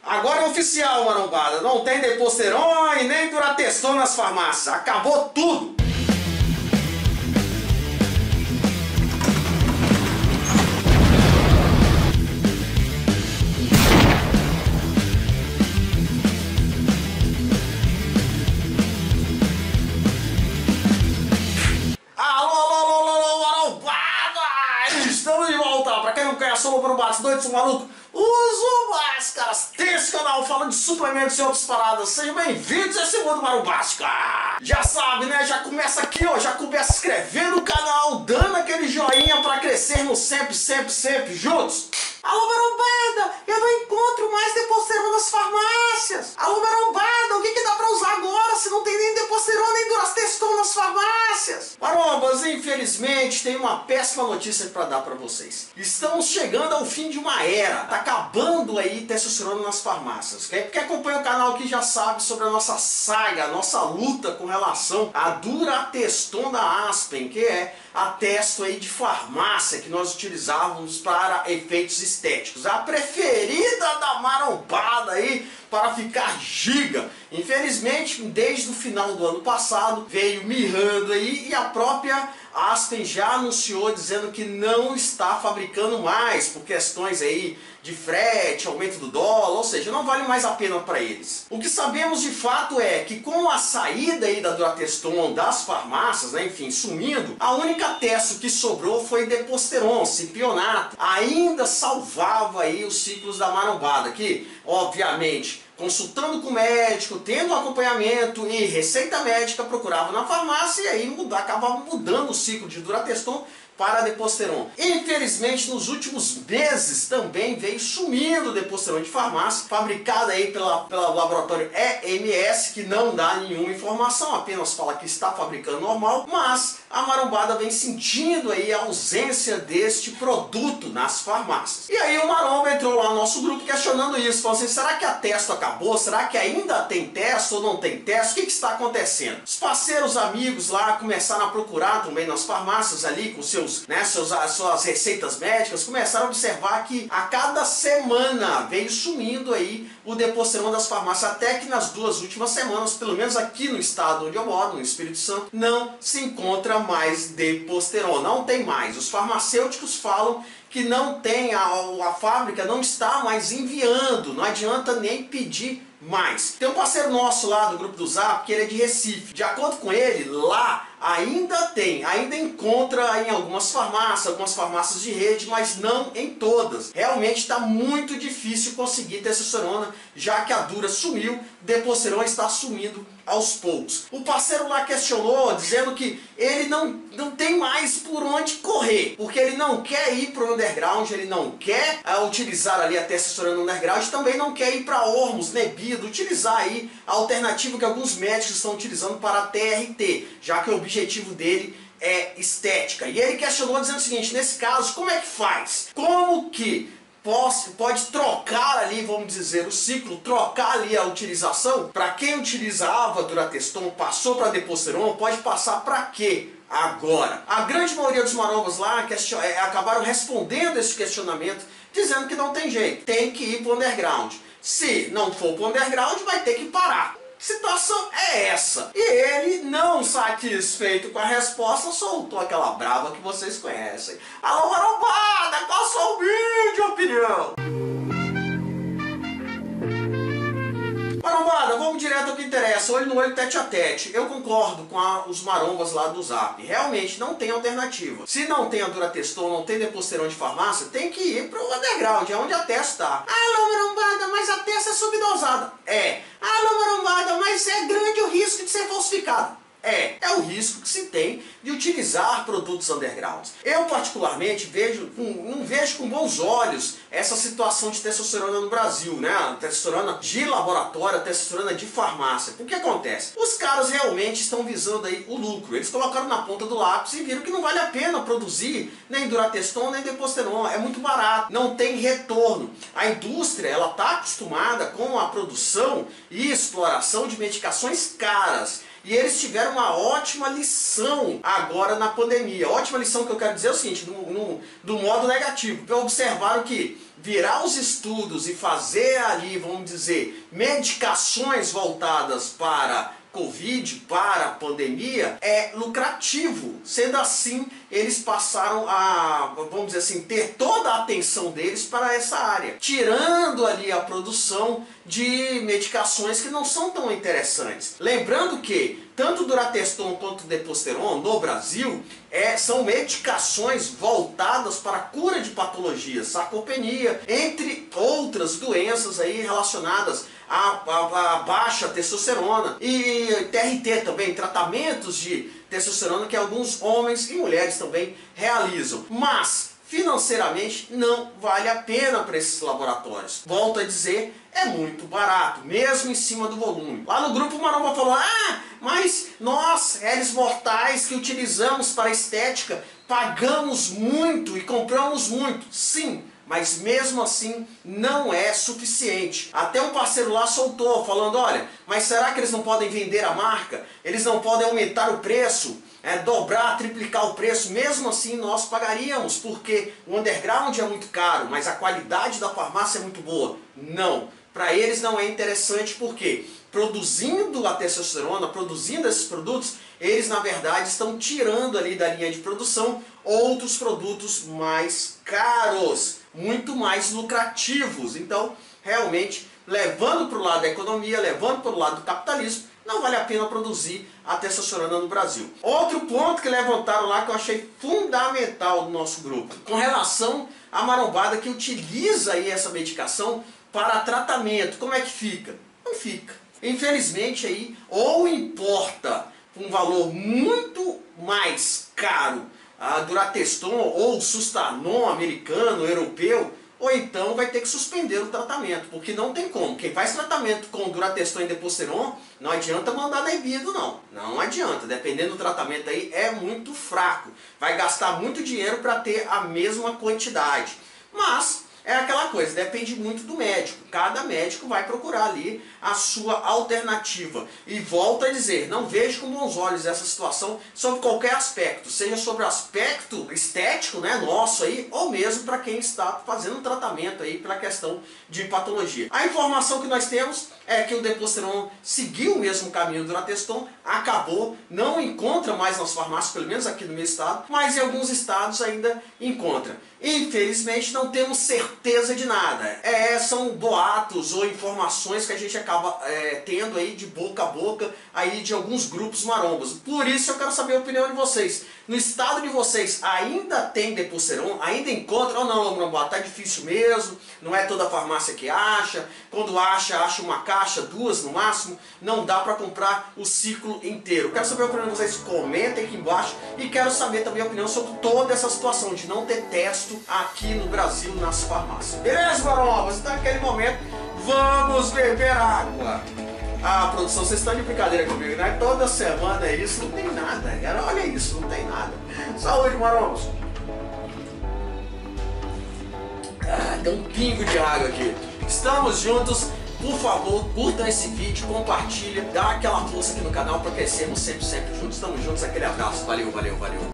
Agora é oficial, marombada. Não tem Deposteron e nem Durateston nas farmácias. Acabou tudo. Alô, marombada! Estamos de volta. Pra quem não conhece, eu sou o Marombada, doido, sou maluco. Uso máscaras desse canal falando de suplementos e outras paradas. Sejam bem-vindos a esse mundo marombástico. Já sabe, né? Já começa aqui, ó. Já começa inscrevendo no canal, dando aquele joinha pra crescermos sempre juntos. Alô, marombada, eu não encontro mais Deposteron nas farmácias. Alô, marombada, o que dá pra usar agora se não tem nem Deposteron nem Durateston nas farmácias? Marombas, infelizmente tem uma péssima notícia pra dar pra vocês. Estamos chegando ao fim de uma era. Tá acabando aí testosterona nas farmácias. Quem acompanha o canal aqui já sabe sobre a nossa saga, a nossa luta com relação a Durateston da Aspen, que é a testo aí de farmácia que nós utilizávamos para efeitos estéticos. A preferida da marombada aí para ficar giga. Infelizmente, desde o final do ano passado, veio mirrando aí e a própria Aspen já anunciou dizendo que não está fabricando mais por questões aí de frete, aumento do dólar, ou seja, não vale mais a pena para eles. O que sabemos de fato é que com a saída aí da Durateston das farmácias, né, enfim, sumindo, a única testo que sobrou foi Deposteron, cipionato. Ainda salvava aí os ciclos da marombada, que, obviamente, consultando com o médico, tendo acompanhamento e receita médica, procurava na farmácia e aí acabava mudando o ciclo de Durateston para Deposteron. Infelizmente, nos últimos meses também veio sumindo o Deposteron de farmácia, fabricado aí pelo laboratório EMS, que não dá nenhuma informação, apenas fala que está fabricando normal, mas a marombada vem sentindo aí a ausência deste produto nas farmácias. E aí o maromba entrou lá no nosso grupo questionando isso, falou assim, será que a testo acabou? Será que ainda tem testo ou não tem testo? O que está acontecendo? Os parceiros amigos lá começaram a procurar também nas farmácias ali com suas receitas médicas, começaram a observar que a cada semana veio sumindo aí o Deposteron das farmácias, até que nas duas últimas semanas, pelo menos aqui no estado onde eu moro, no Espírito Santo, não se encontra mais Deposteron, não tem mais. Os farmacêuticos falam que não tem, a fábrica não está mais enviando, não adianta nem pedir mais. Tem um parceiro nosso lá do grupo do Zap, que ele é de Recife. De acordo com ele, lá ainda encontra em algumas farmácias de rede, mas não em todas. Realmente está muito difícil conseguir testosterona, já que a Dura sumiu, Deposteron está sumindo aos poucos. O parceiro lá questionou, dizendo que ele não tem mais por onde correr, porque ele não quer ir para o underground, ele não quer utilizar ali a testosterona no underground, também não quer ir para Ormus, Nebido, utilizar aí a alternativa que alguns médicos estão utilizando para a TRT, já que o objetivo dele é estética. E ele questionou dizendo o seguinte, nesse caso, como é que faz? Como que pode trocar ali, vamos dizer, o ciclo, trocar ali a utilização? Para quem utilizava Durateston, passou para Deposteron, pode passar para quê agora? A grande maioria dos marombas lá acabaram respondendo esse questionamento, dizendo que não tem jeito, tem que ir para o underground. Se não for para o underground, vai ter que parar. Situação é essa. E ele, não satisfeito com a resposta, soltou aquela brava que vocês conhecem. Alô, marombada, qual a sua humilde opinião? Marombada, vamos direto ao que interessa, olho no olho, tete a tete. Eu concordo com os marombas lá do Zap. Realmente não tem alternativa. Se não tem a Durateston, não tem Deposteron de farmácia, tem que ir para o underground, é onde a testo está. Alô, marombada, mas a testo é subdosada. É. Alô, marombada, mas é grande o risco de ser falsificado. É o risco que se tem de utilizar produtos undergrounds. Eu particularmente não vejo com bons olhos essa situação de testosterona no Brasil, né? A testosterona de laboratório, a testosterona de farmácia. O que acontece? Os caras realmente estão visando aí o lucro. Eles colocaram na ponta do lápis e viram que não vale a pena produzir nem Durateston nem Deposteron. É muito barato, não tem retorno. A indústria, ela está acostumada com a produção e exploração de medicações caras. E eles tiveram uma ótima lição agora na pandemia. Ótima lição que eu quero dizer é o seguinte, do modo negativo. Porque observaram que virar os estudos e fazer ali, vamos dizer, medicações voltadas para Covid, para a pandemia, é lucrativo. Sendo assim, eles passaram a, vamos dizer assim, ter toda a atenção deles para essa área, tirando ali a produção de medicações que não são tão interessantes. Lembrando que tanto o Durateston quanto o Deposteron no Brasil são medicações voltadas para a cura de patologias, sarcopenia, entre outras doenças aí relacionadas a baixa testosterona e TRT também, tratamentos de testosterona que alguns homens e mulheres também realizam. Mas financeiramente não vale a pena para esses laboratórios. Volto a dizer, é muito barato, mesmo em cima do volume. Lá no grupo o Maromba falou, mas nós, réis mortais que utilizamos para estética, pagamos muito e compramos muito. Sim, mas mesmo assim não é suficiente. Até um parceiro lá soltou, falando, olha, mas será que eles não podem vender a marca? Eles não podem aumentar o preço? Dobrar, triplicar o preço? Mesmo assim nós pagaríamos, porque o underground é muito caro, mas a qualidade da farmácia é muito boa. Não, para eles não é interessante, porque produzindo a testosterona, produzindo esses produtos, eles na verdade estão tirando ali da linha de produção outros produtos mais caros, muito mais lucrativos. Então, realmente, levando para o lado da economia, levando para o lado do capitalismo, não vale a pena produzir a testosterona no Brasil. Outro ponto que levantaram lá que eu achei fundamental no nosso grupo, com relação à marombada que utiliza aí essa medicação para tratamento, como é que fica? Não fica. Infelizmente aí, ou importa um valor muito mais caro a Durateston ou Sustanon americano, europeu, ou então vai ter que suspender o tratamento, porque não tem como. Quem faz tratamento com Durateston e Deposteron, não adianta mandar debido não. Não adianta, dependendo do tratamento aí é muito fraco. Vai gastar muito dinheiro para ter a mesma quantidade. Mas é aquela coisa, depende muito do médico. Cada médico vai procurar ali a sua alternativa. E volto a dizer, não vejo com bons olhos essa situação sobre qualquer aspecto. Seja sobre o aspecto estético, né, nosso aí, ou mesmo para quem está fazendo um tratamento aí pela questão de patologia. A informação que nós temos é que o Deposteron seguiu o mesmo caminho do Durateston, acabou, não encontra mais nas farmácias, pelo menos aqui no meu estado, mas em alguns estados ainda encontra. Infelizmente não temos certeza de nada. São boatos ou informações que a gente acaba tendo aí de boca a boca aí de alguns grupos marombas. Por isso eu quero saber a opinião de vocês. No estado de vocês ainda tem Deposteron? Ainda encontra? Ou não, Maromba, tá difícil mesmo, não é toda farmácia que acha. Quando acha uma caixa, duas no máximo, não dá para comprar o ciclo inteiro. Quero saber a opinião de vocês, comentem aqui embaixo. E quero saber também a opinião sobre toda essa situação de não ter testo aqui no Brasil nas farmácias. Beleza, marombas? Então naquele momento, vamos beber água. A produção, vocês estão de brincadeira comigo, né? Toda semana é isso, não tem nada, cara. Olha isso, não tem nada. Saúde, marombas. Tem um pingo de água aqui. Estamos juntos. Por favor, curta esse vídeo, compartilha, dá aquela força aqui no canal para crescermos sempre juntos. Estamos juntos, aquele abraço. Valeu, valeu, valeu.